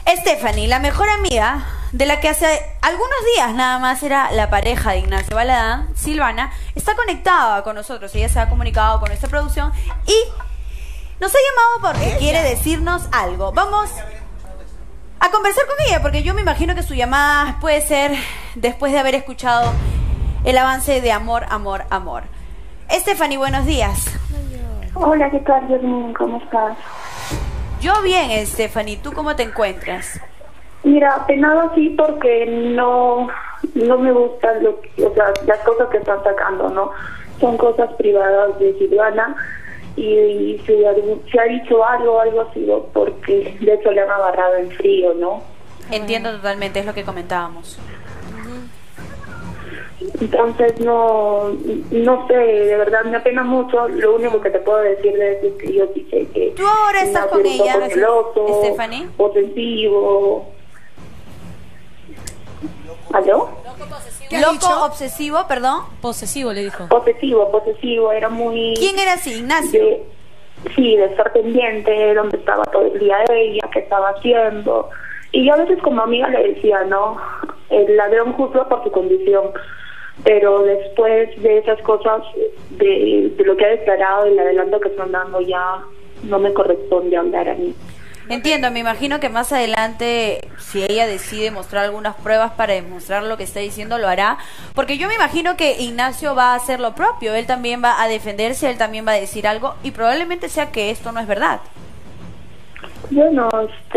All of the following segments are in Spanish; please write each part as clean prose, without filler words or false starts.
Stephanie, la mejor amiga de la que hace algunos días nada más era la pareja de Ignacio Baladán, Silvana, está conectada con nosotros. Ella se ha comunicado con esta producción y nos ha llamado porque quiere decirnos algo. Vamos a conversar con ella porque yo me imagino que su llamada puede ser después de haber escuchado el avance de Amor, Amor, Amor. Stephanie, buenos días. Hola, ¿qué tal, Yasmin? ¿Cómo estás? Yo bien, Stephanie. ¿Tú cómo te encuentras? Mira, penado sí porque no me gustan las cosas que están sacando, ¿no? Son cosas privadas de Silvana y si ha dicho algo ha sido porque de hecho le han agarrado en frío, ¿no? Entiendo totalmente, es lo que comentábamos. Entonces no sé, de verdad me apena mucho. Lo único que te puedo decir de eso es que yo sí sé que tú ahora estás con ella, Stephanie, posesivo. ¿Aló? Loco, obsesivo, perdón. Posesivo, le dijo. Posesivo, era muy... ¿Quién era así, Ignacio? De estar pendiente de dónde estaba todo el día ella, qué estaba haciendo. Y yo a veces como amiga le decía, ¿no? El ladrón juzga por su condición. Pero después de esas cosas, de lo que ha declarado, el adelanto que están dando, ya no me corresponde hablar a mí. Entiendo, me imagino que más adelante, si ella decide mostrar algunas pruebas para demostrar lo que está diciendo, lo hará. Porque yo me imagino que Ignacio va a hacer lo propio. Él también va a defenderse, él también va a decir algo. Y probablemente sea que esto no es verdad. Bueno,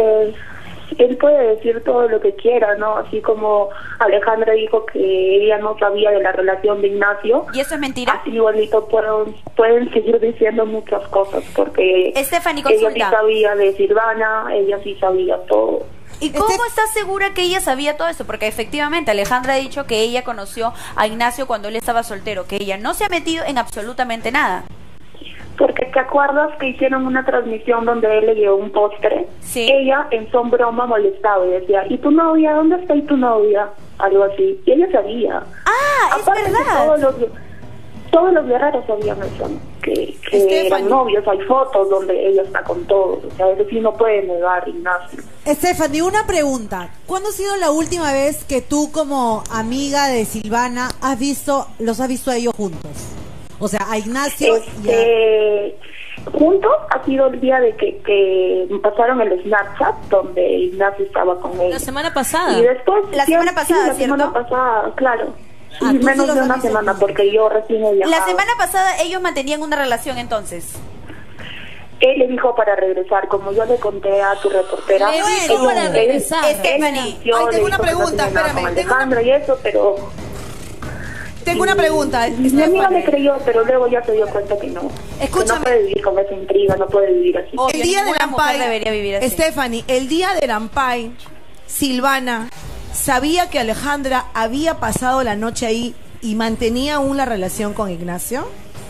él puede decir todo lo que quiera, ¿no? Así como Alejandra dijo que ella no sabía de la relación de Ignacio. ¿Y eso es mentira? Así igualito pueden seguir diciendo muchas cosas, porque Stephanie, ella sí sabía de Silvana, ella sí sabía todo. ¿Y cómo estás segura que ella sabía todo esto? Porque efectivamente Alejandra ha dicho que ella conoció a Ignacio cuando él estaba soltero, que ella no se ha metido en absolutamente nada. Porque te acuerdas que hicieron una transmisión donde él le llevó un postre. Sí. Ella en son broma molestaba y decía, ¿y tu novia? ¿Dónde está tu novia? Algo así. Y ella sabía. Ah, aparte, es verdad. Todos los guerreros sabían eso, que eran novios. Hay fotos donde ella está con todos. O sea, eso sí no puede negar, Ignacio. Stephanie, una pregunta. ¿Cuándo ha sido la última vez que tú, como amiga de Silvana, los has visto a ellos juntos? O sea, a Ignacio juntos ha sido el día de que pasaron el Snapchat donde Ignacio estaba con él. La semana pasada. Y después la semana pasada, ¿cierto? La semana pasada, claro. Ah, y menos de una semana porque yo recién he viajado. La semana pasada ellos mantenían una relación entonces. Él le dijo para regresar, como yo le conté a tu reportera. Le dijo para regresar. Stephanie, tengo una pregunta, espérame. Alejandra y eso, pero... Tengo una pregunta. Mi amiga me creyó, pero luego ya se dio cuenta que no. Escúchame. Que no puede vivir con esa intriga, no puede vivir así. Obvio, El día del ninguna mujer Ampay, debería vivir así. Stephanie, el día del Ampay, Silvana sabía que Alejandra había pasado la noche ahí y mantenía aún la relación con Ignacio.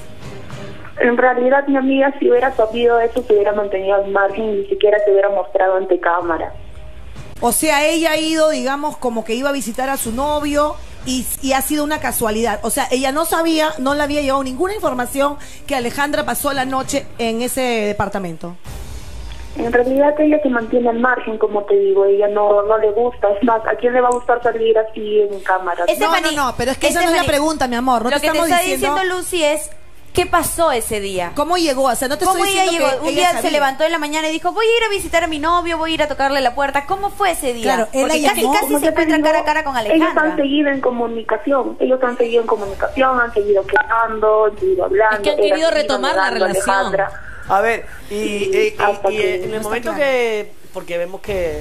En realidad, mi amiga, si hubiera sabido eso, se hubiera mantenido al margen y ni siquiera se hubiera mostrado ante cámara. O sea, ella ha ido, digamos, como que iba a visitar a su novio y ha sido una casualidad. O sea, ella no sabía, no le había llegado ninguna información que Alejandra pasó la noche en ese departamento. En realidad ella se mantiene al margen, como te digo, ella no le gusta. Es más, ¿a quién le va a gustar salir así en cámara? No, pero es que esa no es la pregunta, mi amor. No lo que te estamos está diciendo Lucy es... ¿Qué pasó ese día? ¿Cómo llegó? O sea, no te estoy diciendo ella llegó? que Un día se levantó en la mañana y dijo, voy a ir a visitar a mi novio, voy a ir a tocarle la puerta. ¿Cómo fue ese día? Claro, porque casi se encuentra cara a cara con Alejandra. Ellos han seguido en comunicación, han seguido quedando, han seguido hablando. Es que han querido retomar la relación. A ver, y en el momento que... Porque vemos que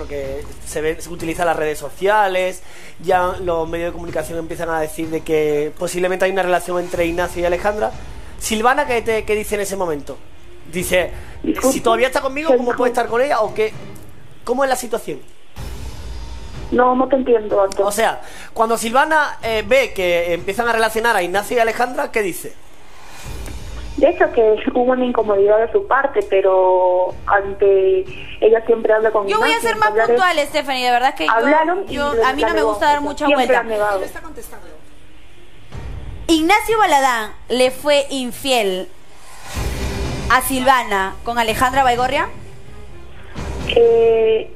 se utilizan las redes sociales, ya los medios de comunicación empiezan a decir de que posiblemente hay una relación entre Ignacio y Alejandra. Silvana, ¿qué dice en ese momento? Dice, si todavía está conmigo, ¿cómo puede estar con ella? ¿O qué? ¿Cómo es la situación? No te entiendo, Antonio. O sea, cuando Silvana ve que empiezan a relacionar a Ignacio y Alejandra, ¿qué dice? De hecho que hubo una incomodidad de su parte, pero ella siempre habla con Yo voy a ser más puntual, Stephanie, de verdad que a mí no me gusta dar mucha vuelta. Ignacio Baladán le fue infiel a Silvana con Alejandra Baigorria.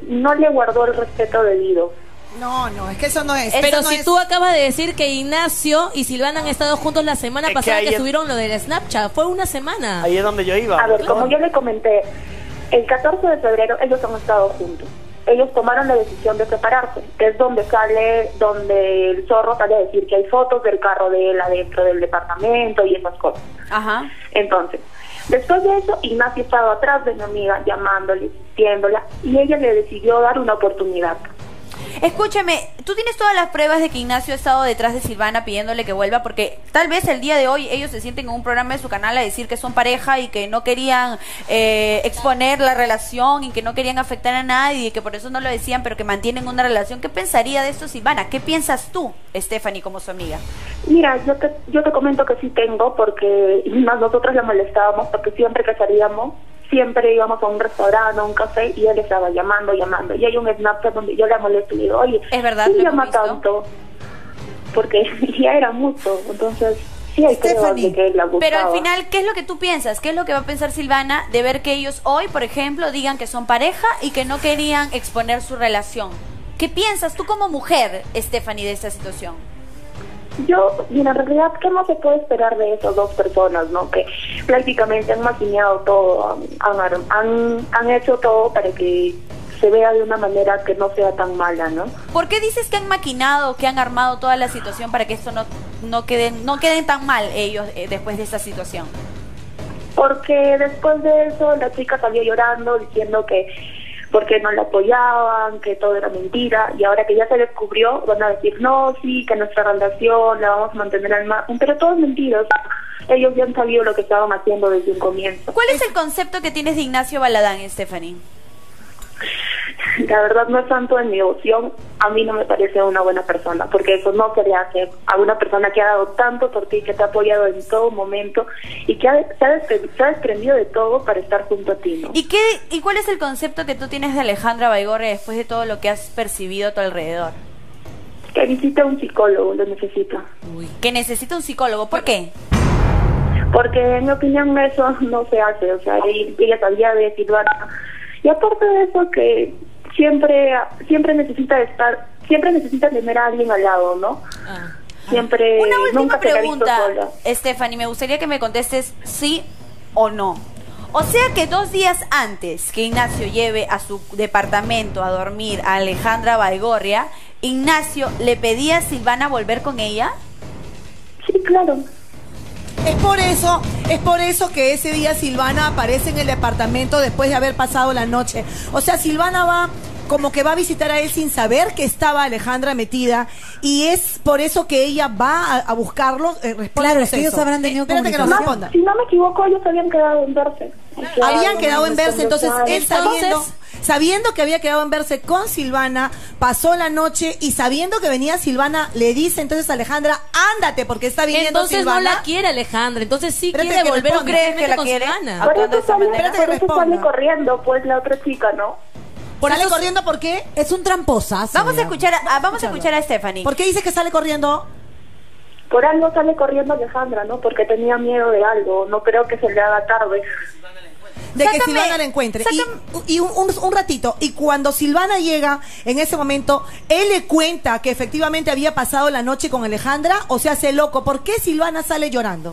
no le guardó el respeto debido. No, es que eso no es. Pero eso no si es... tú acabas de decir que Ignacio y Silvana han estado juntos la semana Es que pasada ahí que es- subieron lo del Snapchat, fue una semana. Ahí es donde yo iba. A ver, como yo le comenté, el 14 de febrero ellos han estado juntos. Ellos tomaron la decisión de separarse, que es donde el zorro sale a decir que hay fotos del carro de él adentro del departamento y esas cosas. Ajá. Entonces, después de eso, Ignacio estaba atrás de mi amiga, llamándole, insistiéndola, y ella le decidió dar una oportunidad. Escúchame, tú tienes todas las pruebas de que Ignacio ha estado detrás de Silvana pidiéndole que vuelva, porque tal vez el día de hoy ellos se sienten en un programa de su canal a decir que son pareja y que no querían exponer la relación y que no querían afectar a nadie y que por eso no lo decían, pero que mantienen una relación. ¿Qué pensaría de esto Silvana? ¿Qué piensas tú, Stephanie, como su amiga? Mira, yo te comento que sí tengo, porque más nosotros le molestábamos, porque siempre que salíamos, siempre íbamos a un restaurante, a un café, y él estaba llamando. Y hay un Snapchat donde yo la molesto y digo, oye, ¿es verdad? ¿quién ¿Lo llama hemos visto? tanto? Porque ya era mucho, entonces sí hay pruebas de que él la buscaba. Pero al final, ¿qué es lo que tú piensas? ¿Qué es lo que va a pensar Silvana de ver que ellos hoy, por ejemplo, digan que son pareja y que no querían exponer su relación? ¿Qué piensas tú como mujer, Stephanie, de esta situación? Mira, en realidad, ¿qué más se puede esperar de esas dos personas, no? Que prácticamente han maquinado todo, han hecho todo para que se vea de una manera que no sea tan mala, ¿no? ¿Por qué dices que han maquinado, que han armado toda la situación para que esto no queden tan mal ellos después de esta situación? Porque después de eso la chica salió llorando diciendo que porque no la apoyaban, que todo era mentira, y ahora que ya se descubrió van a decir no, sí, que nuestra relación la vamos a mantener al margen, pero todo es mentira. O sea, ellos ya han sabido lo que estaban haciendo desde un comienzo. ¿Cuál es el concepto que tienes de Ignacio Baladán, Stephanie? La verdad no es tanto en mi devoción, a mí no me parece una buena persona, porque eso no se le hace a una persona que ha dado tanto por ti, que te ha apoyado en todo momento y que se ha desprendido de todo para estar junto a ti, ¿no? ¿Y cuál es el concepto que tú tienes de Alejandra Baigorria después de todo lo que has percibido a tu alrededor? Que visite a un psicólogo, lo necesita. Que necesita un psicólogo, ¿por qué? Porque en mi opinión eso no se hace, o sea, ella sabía de Silvana, y aparte de eso que siempre necesita tener a alguien al lado, ¿no? Siempre, Una última nunca se la ha visto pregunta, sola. Stephanie, me gustaría que me contestes sí o no. O sea que 2 días antes que Ignacio lleve a su departamento a dormir a Alejandra Baigorria, Ignacio le pedía a Silvana volver con ella. Sí, claro. Es por eso que ese día Silvana aparece en el departamento después de haber pasado la noche. O sea, Silvana va como que va a visitar a él sin saber que estaba Alejandra metida, y es por eso que ella va a buscarlo. Claro, es que ellos habrán tenido espérate que nos comunicación. responda. Si no me equivoco, ellos habían quedado en verse. O sea, Habían quedado en verse, entonces él Entonces- sabiendo que había quedado en verse con Silvana, pasó la noche, y sabiendo que venía Silvana, le dice entonces a Alejandra, ándate porque está viniendo Entonces Silvana. no la quiere Alejandra, entonces sí Espérate quiere que volver responda. ¿Crees que la con quiere? Silvana. Por Actuando de eso esa manera. Espérate que sale responda. corriendo, pues, la otra chica, ¿no? ¿Sale corriendo por qué? Es un tramposazo. Vamos a escuchar escucharlo. a Stephanie. ¿Por qué dice que sale corriendo? Por algo sale corriendo Alejandra, ¿no? Porque tenía miedo de algo. No creo que se le haga tarde. De que Sácame- Silvana la encuentre. sácame- Y un ratito. Y cuando Silvana llega, en ese momento, él le cuenta que efectivamente había pasado la noche con Alejandra, o se hace loco. ¿Por qué Silvana sale llorando?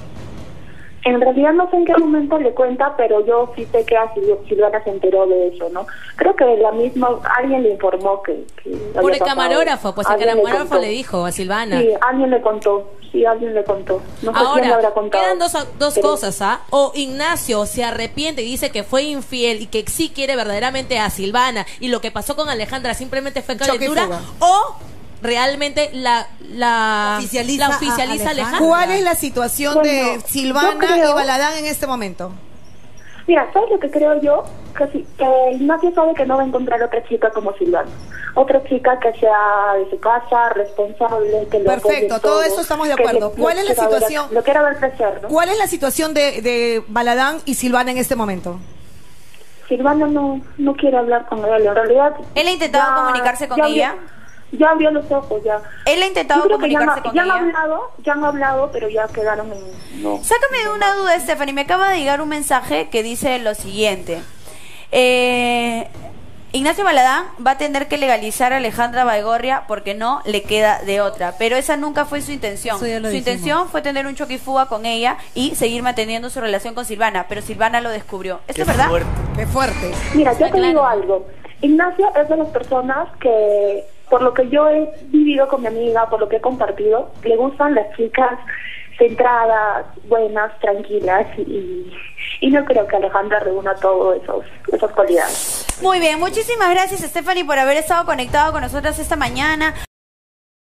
En realidad no sé en qué momento le cuenta, pero yo sí sé que a Silvana se enteró de eso, ¿no? Creo que alguien le informó que Por había el pasado. camarógrafo, pues el Alguien le camarógrafo contó. le dijo a Silvana. Sí, alguien le contó. No sé quién le habrá Ahora, contado. quedan dos Pero- cosas, ¿ah? O Ignacio se arrepiente y dice que fue infiel y que sí quiere verdaderamente a Silvana y lo que pasó con Alejandra simplemente fue Choque y calentura, fuga. o realmente la Oficializa a oficializa Alejandra. Alejandra. ¿Cuál es la situación Bueno, de Silvana yo creo- y Baladán en este momento? Mira, ¿sabes lo que creo yo? Que Ignacio sabe que no va a encontrar otra chica como Silvana. Otra chica que sea de su casa, responsable, que lo apoye Perfecto, en todo eso estamos de que acuerdo. ¿Cuál es la quiera ver- situación? Lo quiera ver crecer, ¿no? ¿Cuál es la situación de Baladán y Silvana en este momento? Silvana no quiere hablar con él, en realidad... ¿Él ha intentado comunicarse con ella? Ya abrió los ojos, ya. Él ha intentado Yo creo que comunicarse con ya ella. ya han hablado, pero ya quedaron en... No. Sácame de una duda, Stephanie. Me acaba de llegar un mensaje que dice lo siguiente. Ignacio Baladán va a tener que legalizar a Alejandra Baigorria porque no le queda de otra, pero esa nunca fue su intención. Su intención fue tener un choque y fuga con ella y seguir manteniendo su relación con Silvana, pero Silvana lo descubrió. ¿Esto es verdad? Qué fuerte. Mira, yo te digo algo. Ignacio es de las personas que, por lo que yo he vivido con mi amiga, por lo que he compartido, le gustan las chicas centradas, buenas, tranquilas, y no creo que Alejandra reúna todas esas cualidades. Muy bien, muchísimas gracias, Stephanie, por haber estado conectado con nosotras esta mañana.